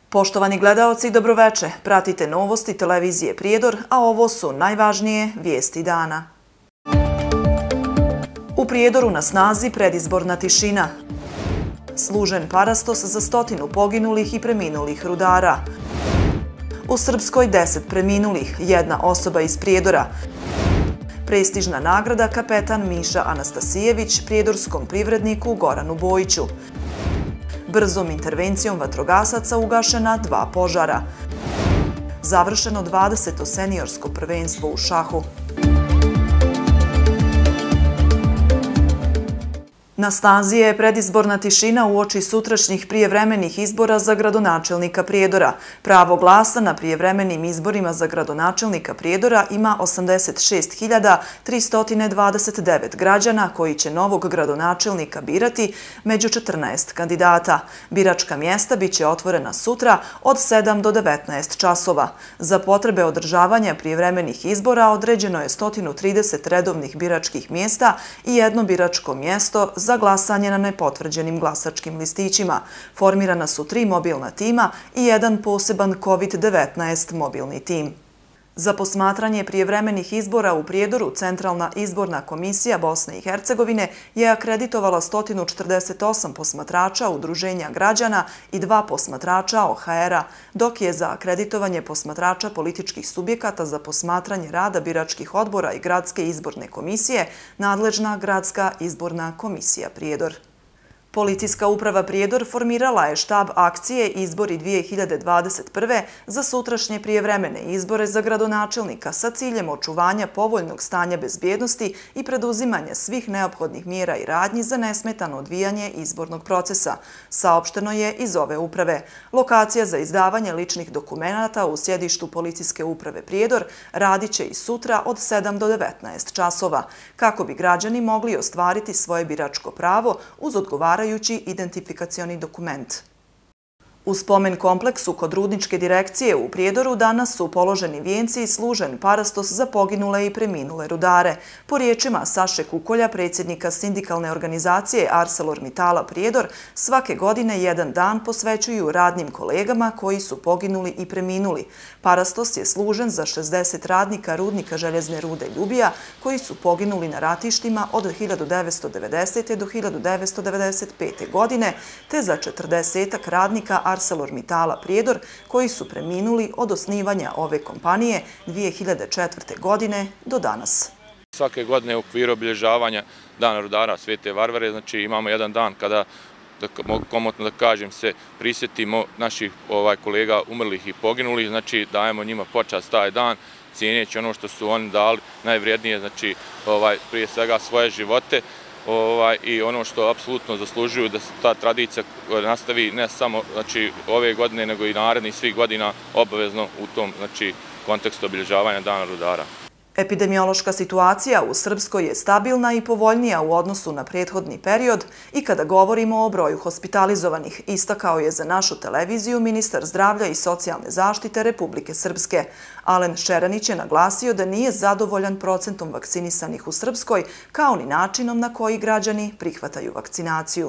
Poštovani gledaoci, dobroveče. Pratite novosti televizije Prijedor, a ovo su najvažnije vijesti dana. U Prijedoru na snazi predizborna tišina. Služen parastos za 100 poginulih i preminulih rudara. U Srpskoj 10 preminulih, 1 osoba iz Prijedora. Prestižna nagrada kapetan Miša Anastasijević prijedorskom privredniku Goranu Bojiću. Brzom intervencijom vatrogasaca ugašena 2 požara. Završeno 20. seniorsko prvenstvo u šahu. Na snazi je predizborna tišina uoči sutrašnjih prijevremenih izbora za gradonačelnika Prijedora. Pravo glasa na prijevremenim izborima za gradonačelnika Prijedora ima 86.329 građana koji će novog gradonačelnika birati među 14 kandidata. Biračka mjesta biće otvorena sutra od 7 do 19 časova. Za potrebe održavanja prijevremenih izbora određeno je 130 redovnih biračkih mjesta i 1 biračko mjesto za glasanje na nepotvrđenim glasačkim listićima. Formirana su 3 mobilna tima i 1 poseban COVID-19 mobilni tim. Za posmatranje prijevremenih izbora u Prijedoru Centralna izborna komisija Bosne i Hercegovine je akreditovala 148 posmatrača Udruženja građana i 2 posmatrača OHR-a, dok je za akreditovanje posmatrača političkih subjekata za posmatranje rada biračkih odbora i Gradske izborne komisije nadležna Gradska izborna komisija Prijedor. Policijska uprava Prijedor formirala je štab akcije Izbori 2021. za sutrašnje prijevremene izbore za gradonačelnika sa ciljem očuvanja povoljnog stanja bezbjednosti i preduzimanja svih neophodnih mjera i radnji za nesmetano odvijanje izbornog procesa, saopšteno je iz ove uprave. Lokacija za izdavanje ličnih dokumenata u sjedištu Policijske uprave Prijedor radit će i sutra od 7 do 19 časova, kako bi građani mogli ostvariti svoje biračko pravo uz odgovarajući identifikacioni dokument. U spomen kompleksu kod Rudničke direkcije u Prijedoru danas su položeni vijenci i služen parastos za poginule i preminule rudare. Po riječima Saše Kukolja, predsjednika sindikalne organizacije ArcelorMittala Prijedor, svake godine jedan dan posvećuju radnim kolegama koji su poginuli i preminuli. Parastos je služen za 60 radnika Rudnika željezne rude Ljubija koji su poginuli na ratištima od 1990. do 1995. godine, te za 40 radnika ArcelorMittala Prijedor koji su preminuli od osnivanja ove kompanije 2004. godine do danas. Svake godine u okviru obilježavanja Dana rudara Svete Varvare, znači imamo jedan dan kada, mogu komotno da kažem, se prisjetimo naših kolega umrlih i poginulih, znači dajemo njima počast taj dan, cijeneći ono što su oni dali najvrijednije, znači prije svega svoje živote, i ono što apsolutno zaslužuju da se ta tradicija nastavi ne samo ove godine, nego i narednih svih godina obavezno u tom kontekstu obilježavanja Dana rudara. Epidemiološka situacija u Srpskoj je stabilna i povoljnija u odnosu na prethodni period i kada govorimo o broju hospitalizovanih, istakao je za našu televiziju ministar zdravlja i socijalne zaštite Republike Srpske. Alen Šeranić je naglasio da nije zadovoljan procentom vakcinisanih u Srpskoj, kao ni načinom na koji građani prihvataju vakcinaciju.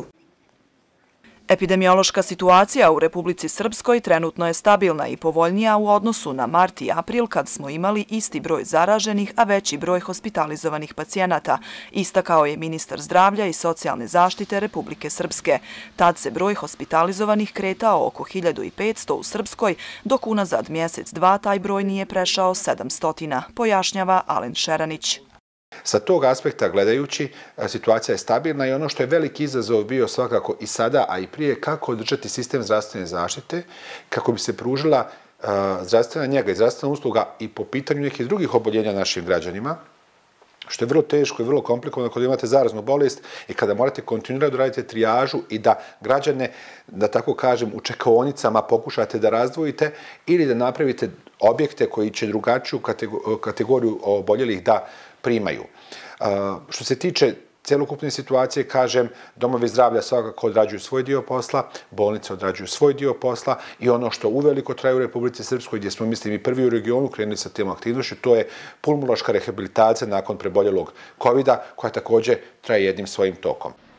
Epidemiološka situacija u Republici Srpskoj trenutno je stabilna i povoljnija u odnosu na mart i april kad smo imali isti broj zaraženih, a veći broj hospitalizovanih pacijenata, istakao je ministar zdravlja i socijalne zaštite Republike Srpske. Tad se broj hospitalizovanih kretao oko 1500 u Srpskoj, dok unazad mjesec dva taj broj nije prešao 700, pojašnjava Alen Šeranić. Sa tog aspekta gledajući, situacija je stabilna i ono što je veliki izazov bio svakako i sada, a i prije, kako održati sistem zdravstvene zaštite, kako bi se pružila zdravstvena njega i zdravstvena usluga i po pitanju nekih drugih oboljenja našim građanima, što je vrlo teško i vrlo komplikovano kada imate zaraznu bolest i kada morate kontinuirano da radite trijažu i da građane, da tako kažem, u čekaonicama pokušate da razdvojite ili da napravite objekte koji će drugačiju kategoriju oboljelih da primaju. Što se tiče celokupne situacije, kažem, domovi zdravlja svakako odrađuju svoj dio posla, bolnice odrađuju svoj dio posla i ono što uveliko traje u Republici Srpskoj, gdje smo, mislim, i prvi u regionu krenuli sa tim aktivnošću, to je pulmološka rehabilitacija nakon preboljelog COVID-a, koja također traje jednim svojim tokom.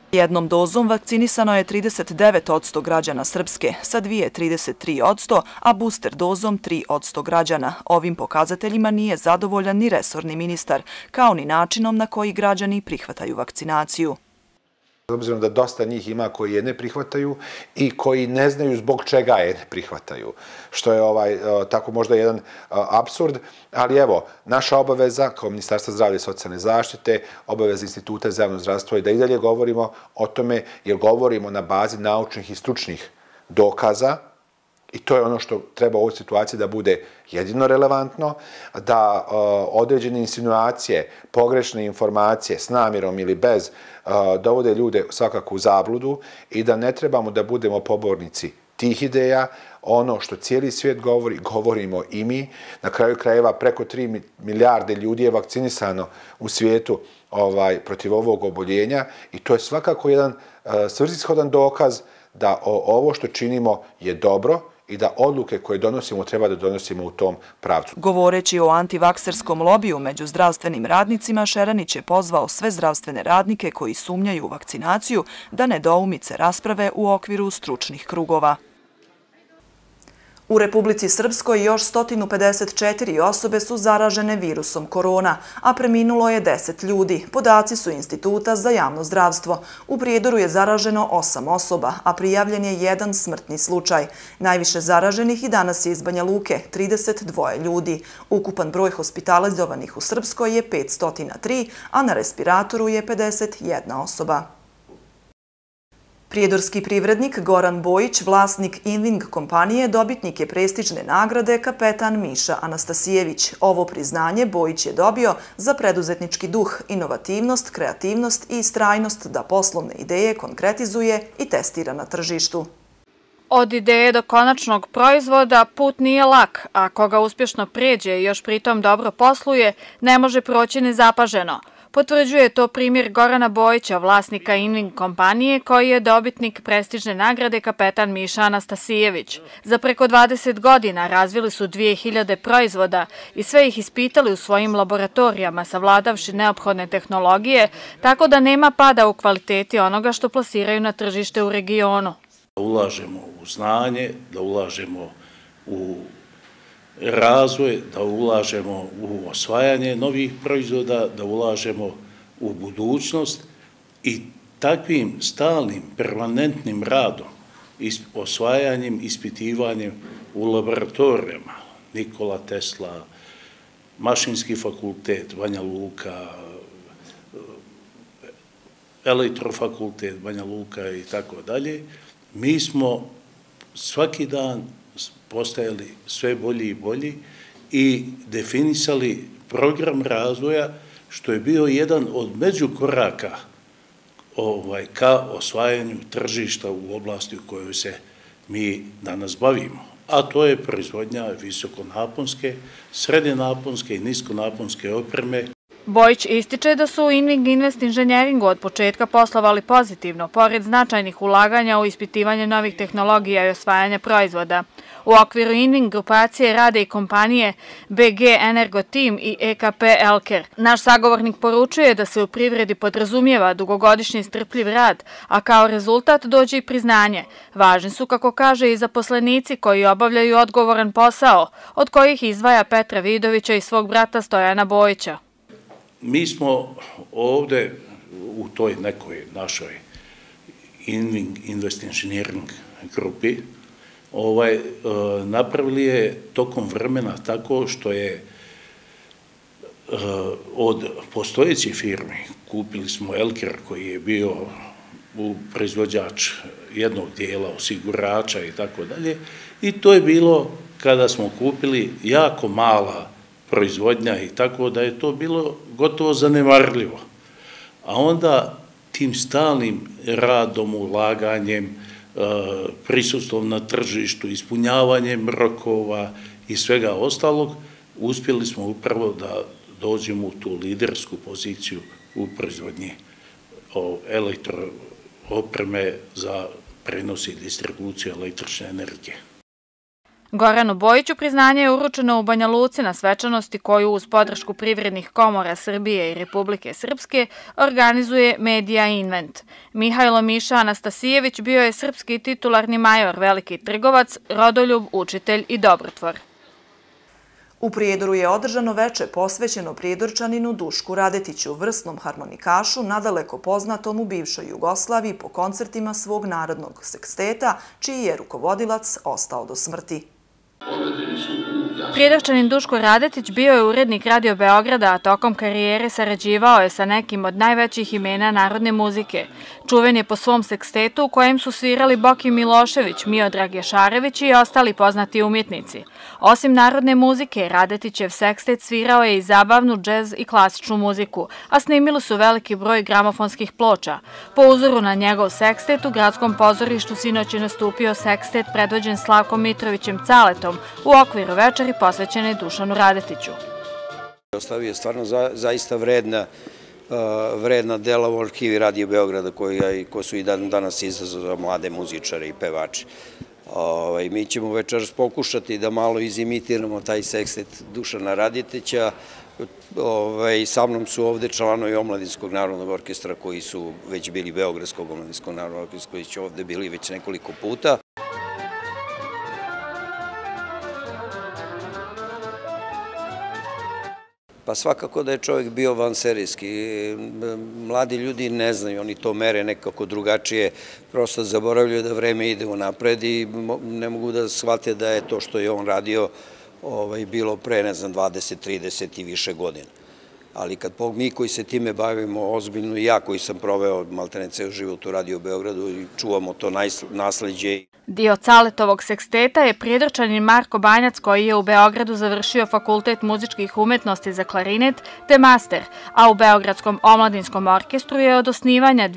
Jednom dozom vakcinisano je 39% građana Srpske, sa 33%, a booster dozom 3% građana. Ovim pokazateljima nije zadovoljan ni resorni ministar, kao ni načinom na koji građani prihvataju vakcinaciju. Obzirom da dosta njih ima koji je ne prihvataju i koji ne znaju zbog čega je ne prihvataju, što je tako možda jedan apsurd, ali evo, naša obaveza kao Ministarstva zdravlja i socijalne zaštite, obaveza Instituta za javno zdravstvo je da i dalje govorimo o tome, jer govorimo na bazi naučnih i stručnih dokaza, i to je ono što treba u ovoj situaciji da bude jedino relevantno, da određene insinuacije, pogrešne informacije s namjerom ili bez dovode ljude svakako u zabludu i da ne trebamo da budemo pobornici tih ideja. Ono što cijeli svijet govori, govorimo i mi. Na kraju krajeva preko 3 milijarde ljudi je vakcinisano u svijetu protiv ovog oboljenja i to je svakako jedan svrsishodan dokaz da ovo što činimo je dobro i da odluke koje donosimo treba da donosimo u tom pravcu. Govoreći o antivakserskom lobiju među zdravstvenim radnicima, Šeranić je pozvao sve zdravstvene radnike koji sumnjaju u vakcinaciju da nedoumice rasprave u okviru stručnih krugova. U Republici Srpskoj još 154 osobe su zaražene virusom korona, a preminulo je 10 ljudi. Podaci su Instituta za javno zdravstvo. U Prijedoru je zaraženo 8 osoba, a prijavljen je jedan smrtni slučaj. Najviše zaraženih i danas je iz Banja Luke, 32 ljudi. Ukupan broj hospitalizovanih u Srpskoj je 503, a na respiratoru je 51 osoba. Prijedorski privrednik Goran Bojić, vlasnik Inving kompanije, dobitnik je prestižne nagrade Kapetan Miša Anastasijević. Ovo priznanje Bojić je dobio za preduzetnički duh, inovativnost, kreativnost i istrajnost da poslovne ideje konkretizuje i testira na tržištu. Od ideje do konačnog proizvoda put nije lak, a koga uspješno prijeđe i još pritom dobro posluje, ne može proći nezapaženo. Potvrđuje to primjer Gorana Bojića, vlasnika Inving kompanije, koji je dobitnik prestižne nagrade Kapetan Miša Anastasijević. Za preko 20 godina razvili su 2000 proizvoda i sve ih ispitali u svojim laboratorijama, savladavši neophodne tehnologije, tako da nema pada u kvaliteti onoga što plasiraju na tržište u regionu. Da ulažemo u znanje, da ulažemo u razvoj, da ulažemo u osvajanje novih proizvoda, da ulažemo u budućnost i takvim stalnim, permanentnim radom, osvajanjem, ispitivanjem u laboratorijama, Nikola Tesla, Mašinski fakultet Banja Luka, Elektrofakultet Banja Luka i tako dalje, mi smo svaki dan postajali sve bolji i bolji i definisali program razvoja, što je bio jedan od međukoraka ka osvajanju tržišta u oblasti u kojoj se mi danas bavimo. A to je proizvodnja visokonaponske, srednjenaponske i niskonaponske opreme. Bojić ističe da su u Inving Invest inženjeringu od početka poslovali pozitivno, pored značajnih ulaganja u ispitivanje novih tehnologija i osvajanja proizvoda. U okviru Inving grupacije rade i kompanije BG Energo Team i EKP Elker. Naš sagovornik poručuje da se u privredi podrazumijeva dugogodišnji strpljiv rad, a kao rezultat dođe i priznanje. Važni su, kako kaže, i zaposlenici koji obavljaju odgovoran posao, od kojih izdvaja Petra Vidovića i svog brata Stojana Bojića. Mi smo ovde u toj nekoj našoj Inving Invest Engineering grupi napravili je tokom vremena tako što je od postojećih firmi, kupili smo Elker koji je bio proizvođač jednog dijela osigurača i tako dalje, i to je bilo kada smo kupili jako mala proizvodnja i tako da je to bilo gotovo zanemarljivo. A onda tim stalnim radom, ulaganjem, prisustvom na tržištu, ispunjavanjem rokova i svega ostalog, uspjeli smo upravo da dođemo u tu lidersku poziciju u proizvodnji elektroopreme za prenos i distribuciju električne energije. Goranu Bojiću priznanje je uručeno u Banja Luci na svečanosti koju uz podršku privrednih komora Srbije i Republike Srpske organizuje Medija Invent. Mihajlo Miša Anastasijević bio je srpski titularni major, veliki trgovac, rodoljub, učitelj i dobrotvor. U Prijedoru je održano veče posvećeno prijedorčaninu Dušku Radetiću, vrsnom harmonikašu, nadaleko poznatom u bivšoj Jugoslaviji po koncertima svog narodnog seksteta, čiji je rukovodilac ostao do smrti. Prijedorčanin Duško Radetić bio je urednik Radio Beograda, a tokom karijere sarađivao je sa nekim od najvećih imena narodne muzike. Čuven je po svom sekstetu u kojem su svirali Boki Milošević, Miodrag Jašarević i ostali poznati umjetnici. Osim narodne muzike, Radetićev sekstet svirao je i zabavnu, džez i klasičnu muziku, a snimili su veliki broj gramofonskih ploča. Po uzoru na njegov sekstet u Gradskom pozorištu sinoć je nastupio sekstet predvođen Slavkom Mitrovićem Caletom u okviru večeri posvećene Dušanu Radetiću. Jugoslavija je stvarno zaista vredna dela u arhivi Radio Beograda koji su i danas izazov za mlade muzičare i pevače. Mi ćemo večeras pokušati da malo izimitiramo taj sekstet Dušana Radetića. Sa mnom su ovde članovi Omladinskog narodnog orkestra koji su već bili Beogradskog omladinskog narodnog orkestra koji su ovde bili već nekoliko puta. Pa svakako da je čovjek bio vanserijski. Mladi ljudi ne znaju, oni to mere nekako drugačije, prosto zaboravljaju da vreme ide unapred i ne mogu da shvate da je to što je on radio bilo pre, ne znam, 20, 30 i više godina. Ali kad mi koji se time bavimo ozbiljno, i ja koji sam proveo maltene ceo život u Radio Beogradu i čuvamo to nasleđe. Dio Caletovog seksteta je prijedorčanin Marko Banjac koji je u Beogradu završio Fakultet muzičkih umetnosti za klarinet te master, a u Beogradskom omladinskom orkestru je od osnivanja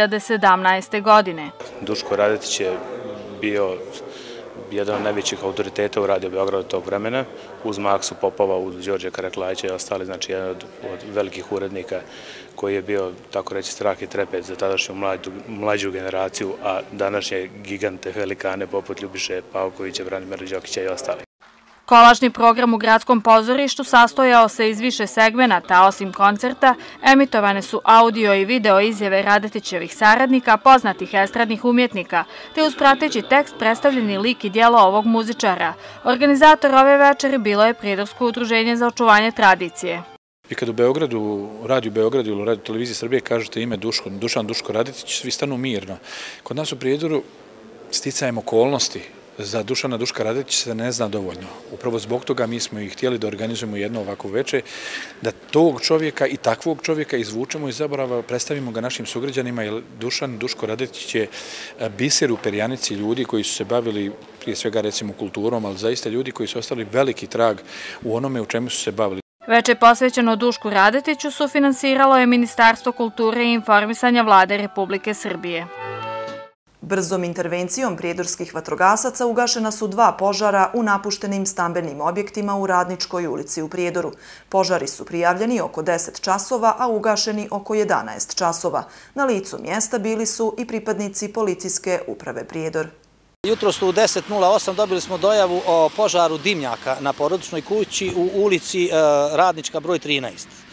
2017. godine. Duško Radetić je bio jedan od najvećih autoriteta u Radio Beogradu tog vremena, uz Maksu Popova, uz Đorđe Karaklajića i ostali, znači jedan od velikih urednika koji je bio, tako reći, strah i trepet za tadašnju mlađu generaciju, a današnje gigante, velikane poput Ljubiše Pavkovića, Branimira Đokića i ostali. Kolažni program u Gradskom pozorištu sastojao se iz više segmenata, a osim koncerta emitovane su audio i video izjave Radetićevih saradnika, poznatih estradnih umjetnika, te uz prateći tekst predstavljeni lik i dijelo ovog muzičara. Organizator ove večeri bilo je Prijedorsko udruženje za očuvanje tradicije. I kad u Beogradu, Radio Beogradu ili Radio Televiziji Srbije kažete ime Dušan Duško Radetić, svi stanu mirno. Kod nas u Prijedoru sticajem okolnosti za Dušana Duška Radetića se ne zna dovoljno. Upravo zbog toga mi smo i htjeli da organizujemo jedno ovako veče, da tog čovjeka i takvog čovjeka izvučemo iz zaborava, predstavimo ga našim sugrađanima, jer Dušan Duško Radetić je biser u perjanici ljudi koji su se bavili prije svega recimo kulturom, ali zaista ljudi koji su ostali veliki trag u onome u čemu su se bavili. Veče posvećeno Dušku Radetiću sufinansiralo je Ministarstvo kulture i informisanja Vlade Republike Srbije. Brzom intervencijom prijedorskih vatrogasaca ugašena su 2 požara u napuštenim stambenim objektima u Radničkoj ulici u Prijedoru. Požari su prijavljeni oko 10 časova, a ugašeni oko 11 časova. Na licu mjesta bili su i pripadnici policijske uprave Prijedor. Jutros u 10:08 dobili smo dojavu o požaru dimnjaka na porodičnoj kući u ulici Radnička broj 13.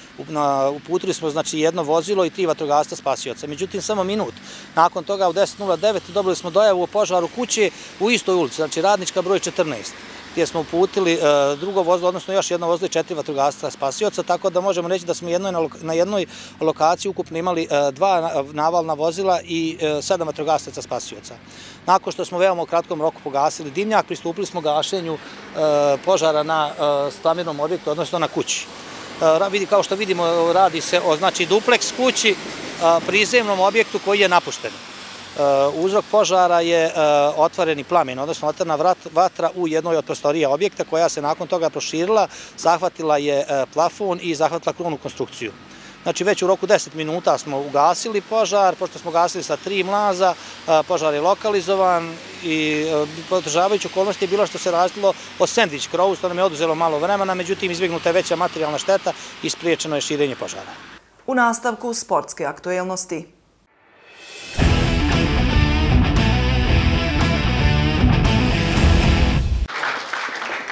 Uputili smo znači jedno vozilo i 3 vatrogasca spasioca. Međutim, samo minut. Nakon toga u 10:09 dobili smo dojavu o požaru kuće u istoj ulici, znači Radnička broj 14, gdje smo uputili drugo vozilo, odnosno još jedno vozilo i 4 vatrogasca spasioca, tako da možemo reći da smo na jednoj lokaciji ukupno imali 2 navalna vozila i 7 vatrogasaca spasioca. Nakon što smo veoma u kratkom roku pogasili dimnjak, pristupili smo gašenju požara na stambenom objektu, odnosno na kući. Kao što vidimo, radi se o dupleks kući, prizemnom objektu koji je napušten. Uzrok požara je otvoreni plamen, odnosno otvorena vatra u jednoj od prostorija objekta koja se nakon toga proširila, zahvatila je plafon i zahvatila krovnu konstrukciju. Znači već u roku 10 minuta smo ugasili požar, pošto smo gasili sa 3 mlaza, požar je lokalizovan i podržavajući okolnosti je bilo što se razvilo o sendvič krovu, što nam je oduzelo malo vremena, međutim izbjegnuta je veća materijalna šteta i spriječeno je širenje požara. U nastavku sportske aktuelnosti.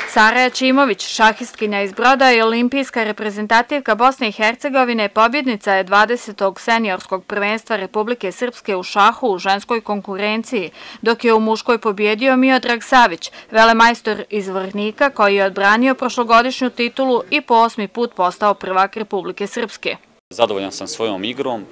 Sara Jačimović, šahistkinja iz Broda i olimpijska reprezentativka Bosne i Hercegovine, pobjednica je 20. seniorskog prvenstva Republike Srpske u šahu u ženskoj konkurenciji, dok je u muškoj pobjedio Miodrag Savić, velemajstor iz Vornika koji je odbranio prošlogodišnju titulu i po 8. put postao prvak Republike Srpske. Zadovoljan sam svojom igrom,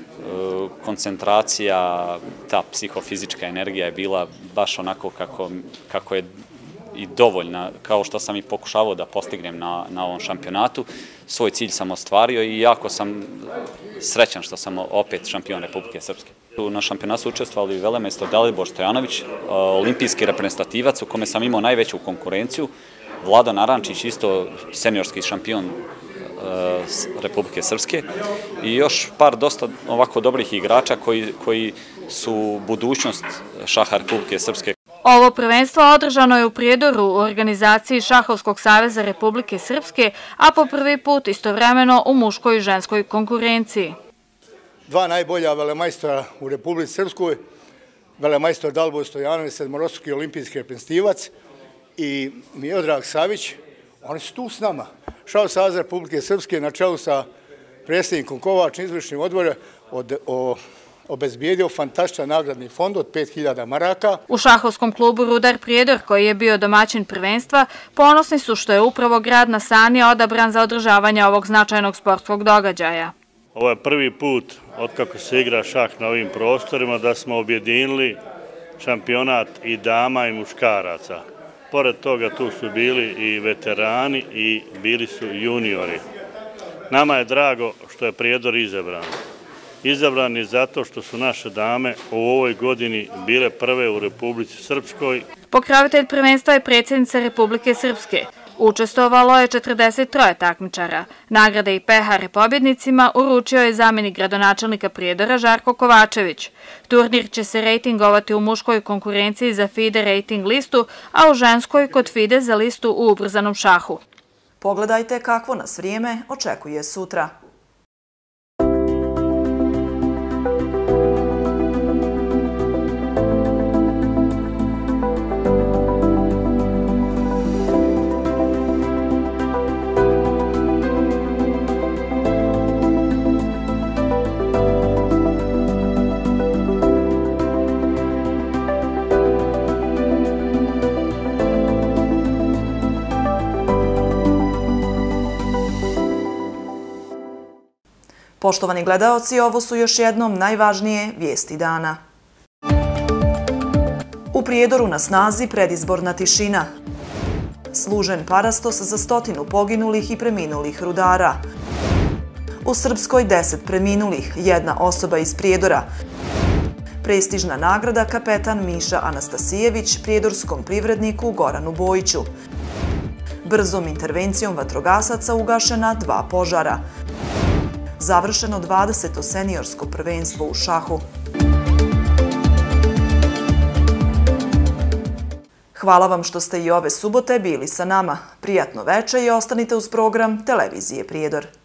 koncentracija, ta psihofizička energija je bila baš onako kako je i dovoljna, kao što sam i pokušavao da postignem na ovom šampionatu. Svoj cilj sam ostvario i jako sam srećan što sam opet šampion Republike Srpske. Na šampionatu su učestvovali velemajstor Dalibor Stojanović, olimpijski reprezentativac u kome sam imao najveću konkurenciju, Vlado Narančić, isto seniorski šampion Republike Srpske i još par dosta ovako dobrih igrača koji su budućnost šaha Republike Srpske. Ovo prvenstvo održano je u Prijedoru u organizaciji Šahovskog saveza Republike Srpske, a po prvi put istovremeno u muškoj i ženskoj konkurenciji. Dva najbolja velemajstora u Republici Srpskoj, velemajstor Dalibor Stojanović, sedmorostruki olimpijski reprezentativac i Miodrag Savić, oni su tu s nama. Šahov savez Republike Srpske na čelu sa predsjednikom Kovačem, izvršnim odborom, obezbijedio fantastičan nagradni fond od 5000 maraka. U šahovskom klubu Rudar Prijedor, koji je bio domaćin prvenstva, ponosni su što je upravo grad na Sani odabran za održavanje ovog značajnog sportskog događaja. Ovo je prvi put otkako se igra šah na ovim prostorima da smo objedinili šampionat i dama i muškaraca. Pored toga tu su bili i veterani i bili su juniori. Nama je drago što je Prijedor izabran. Izabran je zato što su naše dame u ovoj godini bile prve u Republici Srpskoj. Pokrovitelj prvenstva je predsjednica Republike Srpske. Učestvovalo je 43 takmičara. Nagrade i pehare pobjednicima uručio je zamjenik gradonačelnika Prijedora Žarko Kovačević. Turnir će se rejtingovati u muškoj konkurenciji za FIDE rejting listu, a u ženskoj kod FIDE za listu u ubrzanom šahu. Pogledajte kakvo nas vrijeme očekuje sutra. Poštovani gledaoci, ovo su još jednom najvažnije vijesti dana. U Prijedoru na snazi predizborna tišina. Služen parastos za 100 poginulih i preminulih rudara. U Srpskoj 10 preminulih, 1 osoba iz Prijedora. Prestižna nagrada kapetan Miša Anastasijević prijedorskom privredniku Goranu Bojiću. Brzom intervencijom vatrogasaca ugašena 2 požara. Završeno 20. seniorsko prvenstvo u šahu. Hvala vam što ste i ove subote bili sa nama. Prijatno veče i ostanite uz program Televizije Prijedor.